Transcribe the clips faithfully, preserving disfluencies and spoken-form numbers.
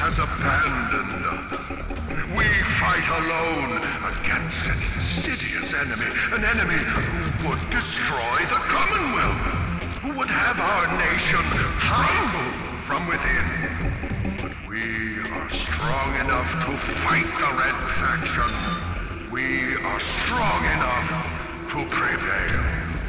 has abandoned us. We fight alone against an insidious enemy, an enemy who would destroy the Commonwealth, who would have our nation crumble from within. But we are strong enough to fight the Red Faction. We are strong enough to prevail.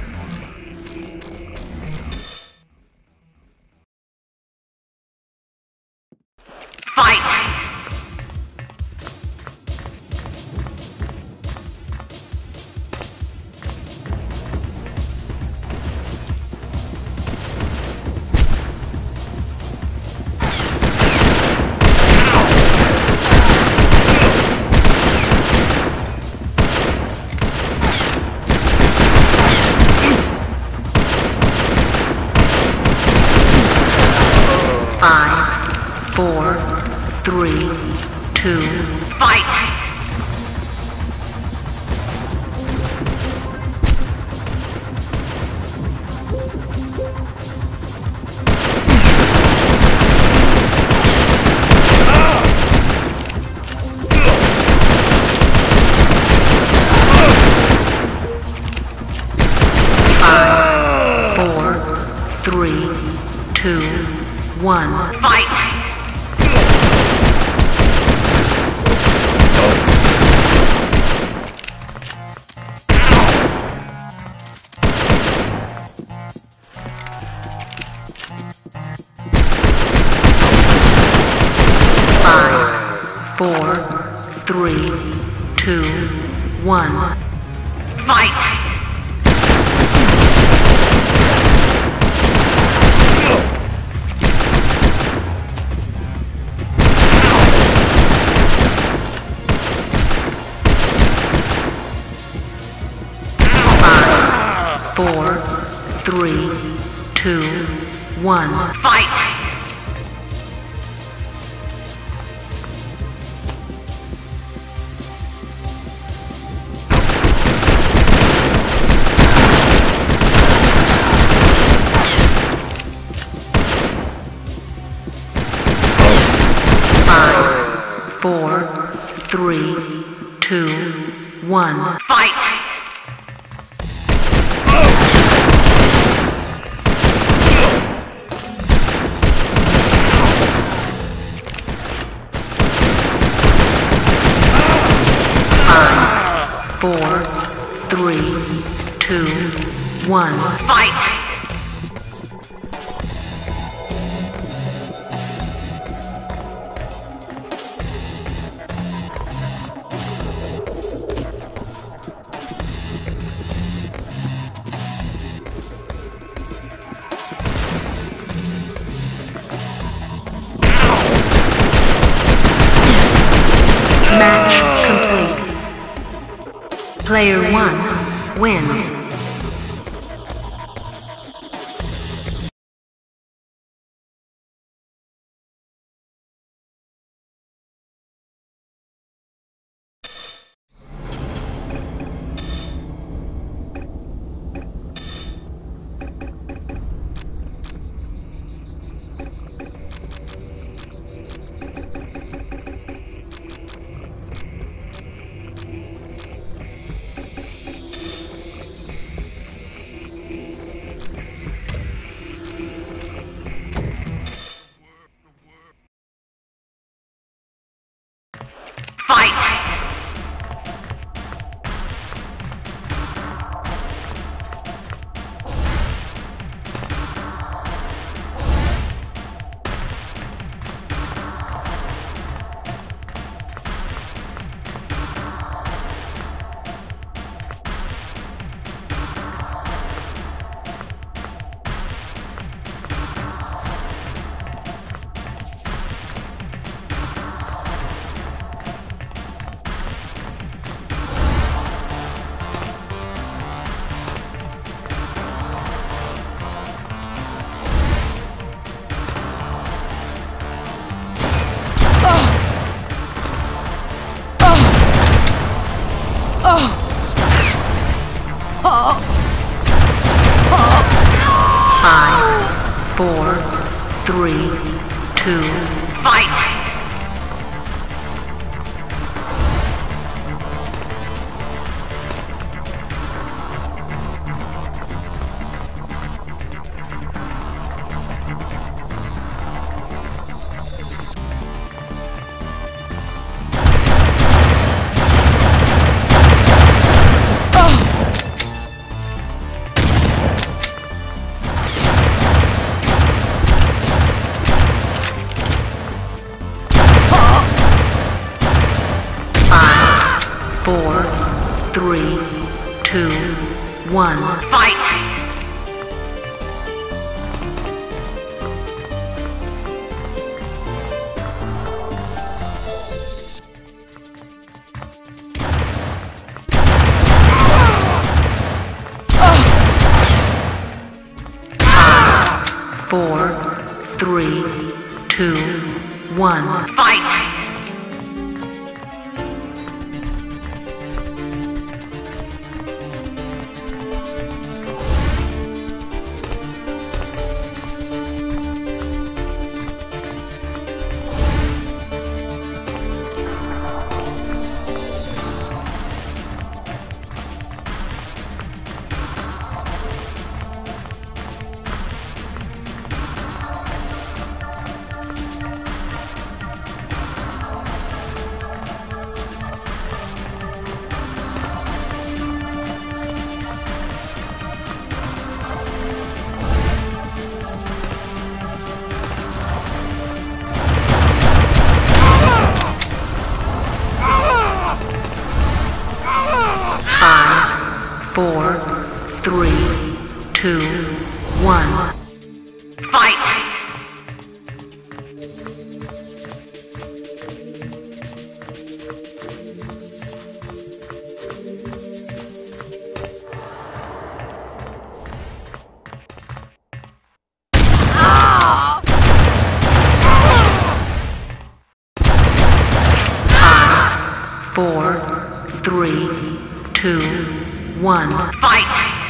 Five, four, three, two, fight! Five, four, three, two, one, fight! Five, four, three, two, one, fight! Four, three, two, one, fight! Five, four, three, two, one, fight! Four, three, two, one, fight! Match complete. Player one wins. Five, four, three, two, fight! two, one, fight! Four, three, two, one, fight! Four, three, two, one, fight! Five, four, three, two, one, fight!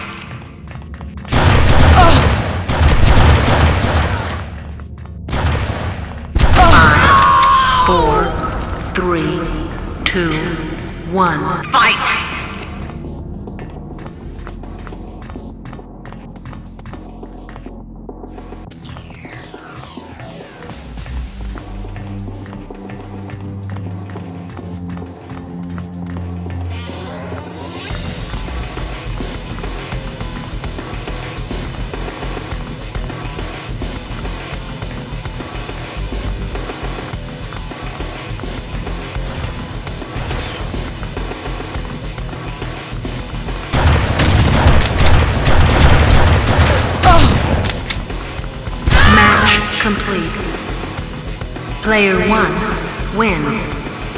Five, four, three, two, one, fight! Complete. Player one wins.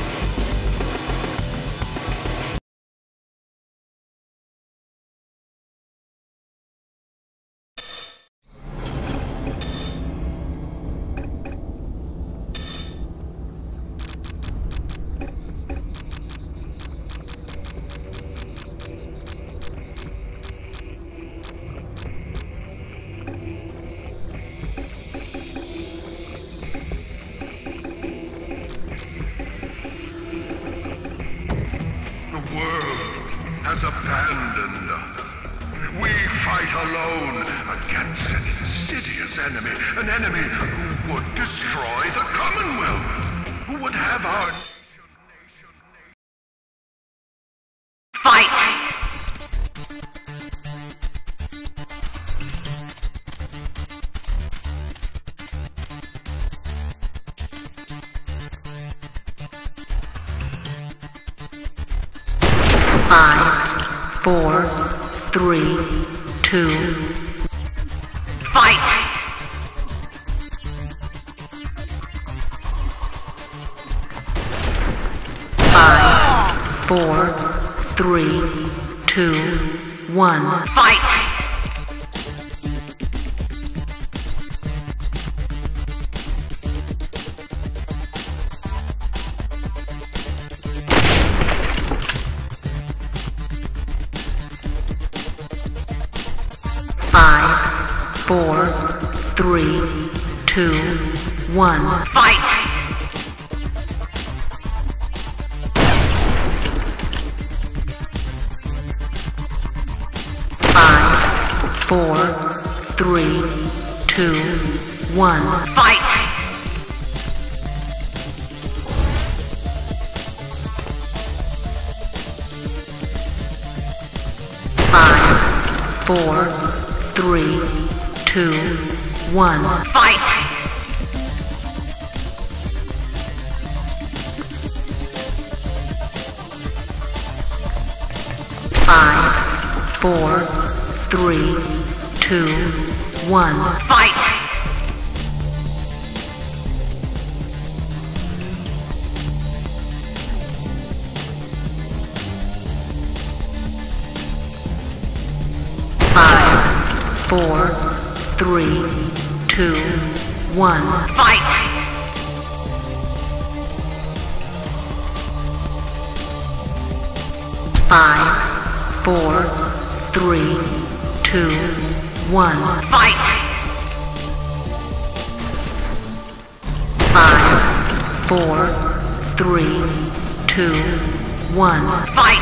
Has abandoned us. We fight alone against an insidious enemy, an enemy who would destroy the Commonwealth, who would have our fight! Five, four, three, two, fight! Five, four, three, two, one, fight! Five, four, three, two, one, fight! Five, four, three, two, one, fight! Five, four, three, two, one, fight! Five, four, three, two, one, fight! Five, four, three, two, one, fight! Five, four, three, two, one, fight! Five, four, three, two, one, fight!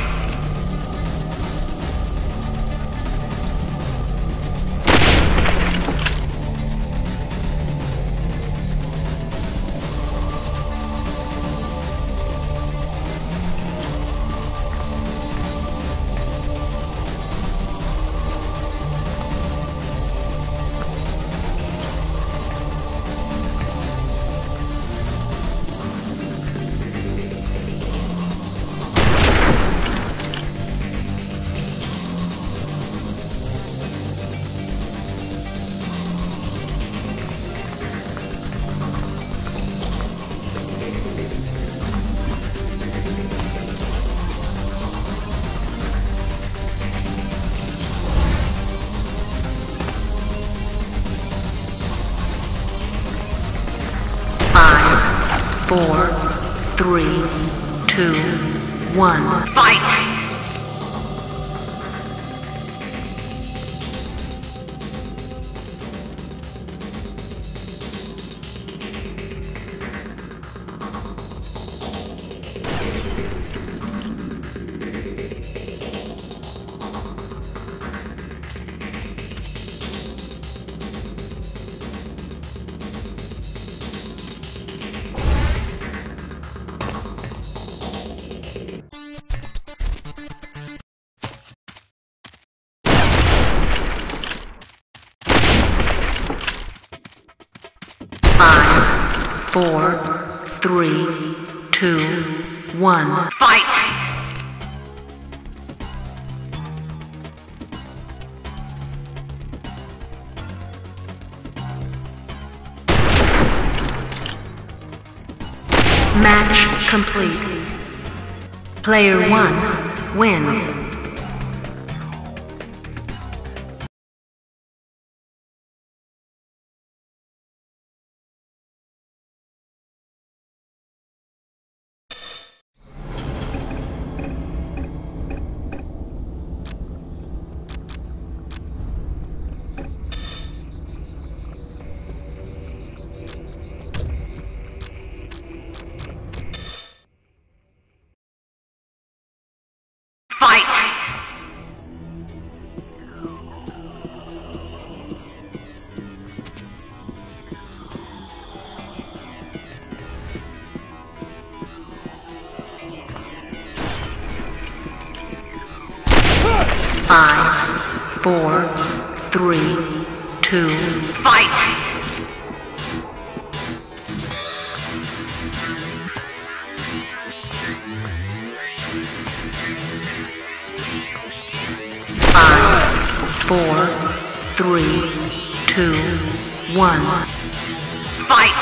Four, three, two, one, fight! Five, four, three, two, one, fight! Match complete. Player one wins. Five, four, three, two, fight! Five, four, three, two, one, fight!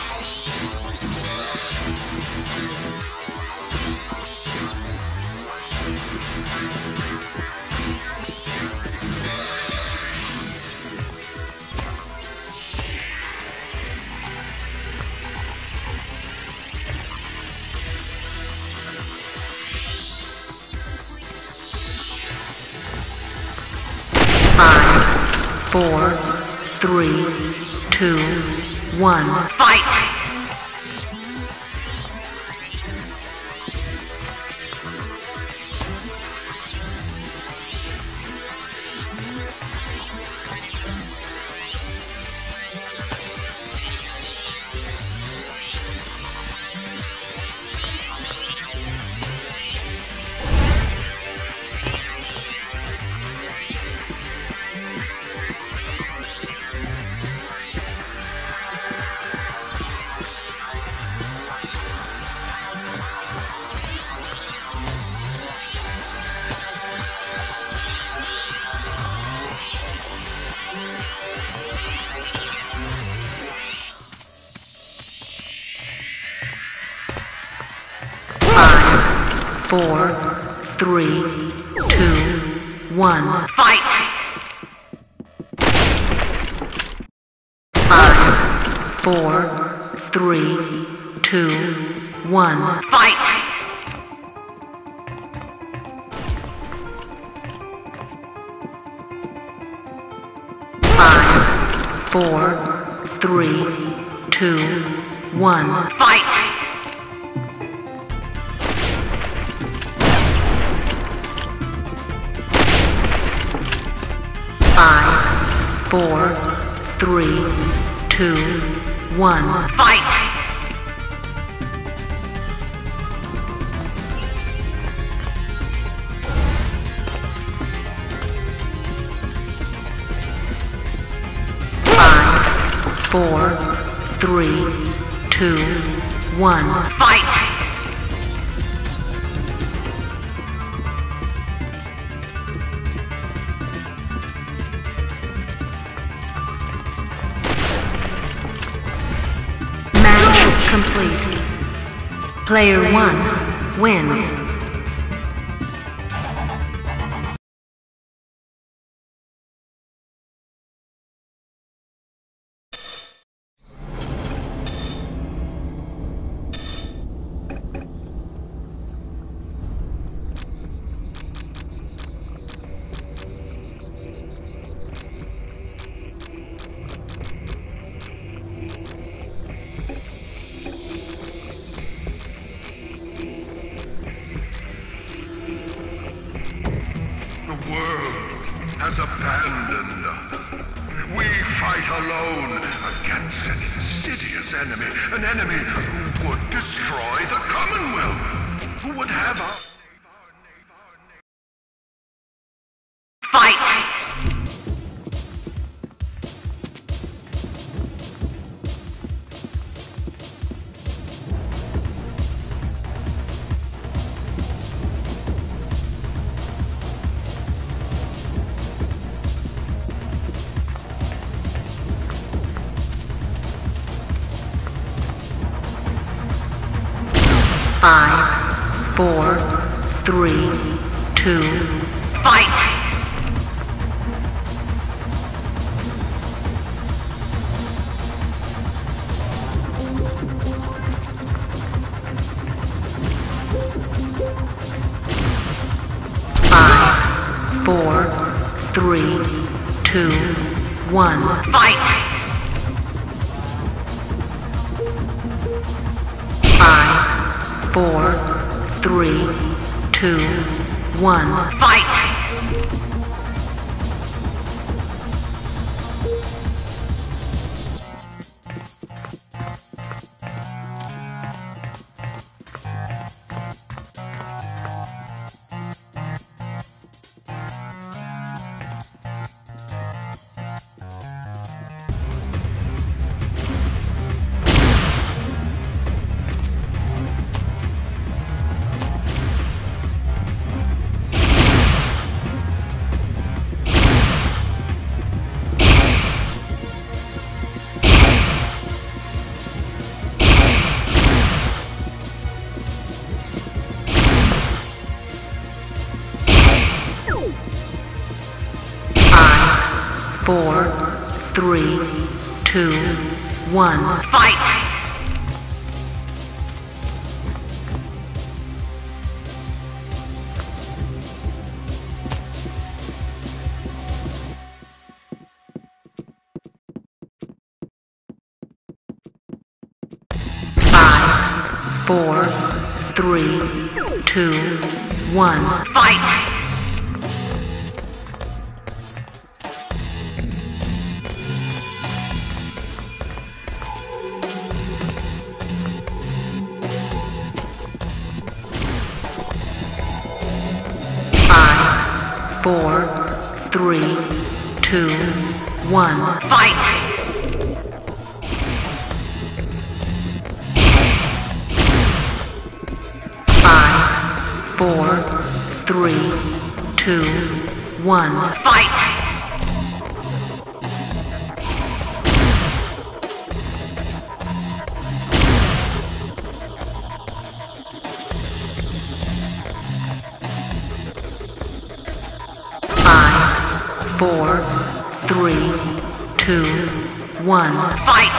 Five, four, three, two, one, fight! four, three, two, one. Fight! Five, four, three, two, one. Fight! Five, four, three, two, one. Fight! Five, four, three, two, one. Fight! Five, four, three, two, one. Fight! Complete. Player one wins. The world has abandoned us. We fight alone against an insidious enemy, an enemy who would destroy the Commonwealth, who would have our... Fight! Five, four, three, two, fight! Five, four, three, two, one. Fight! Five, four, three, two, one. Fight! Four, three, two, one. Fight! Five, four, three, two, one. Fight! Four, three, two, one. Fight! Five, four, three, two, one. Fight! one, fight!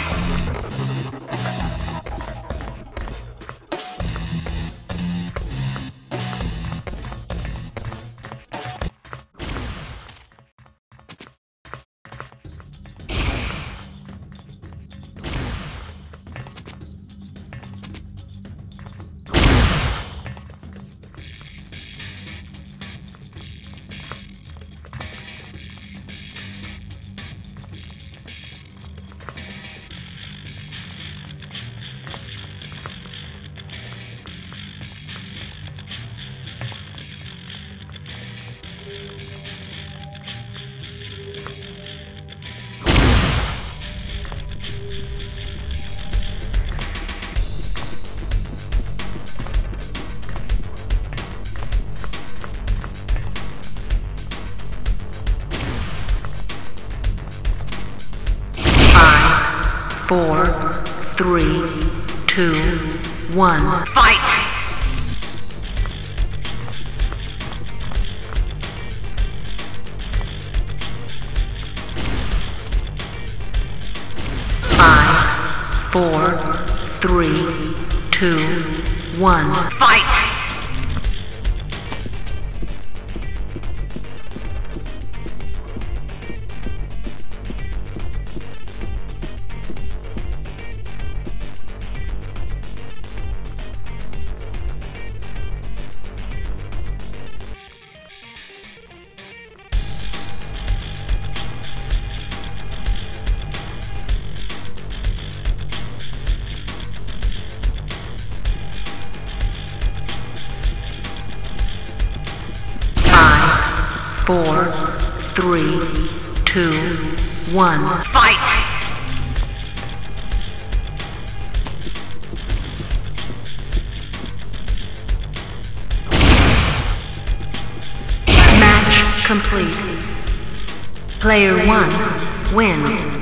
Four, three, two, one, fight! Five, four, three, two, one, fight! Four, three, two, one, fight! Match complete. Player one wins.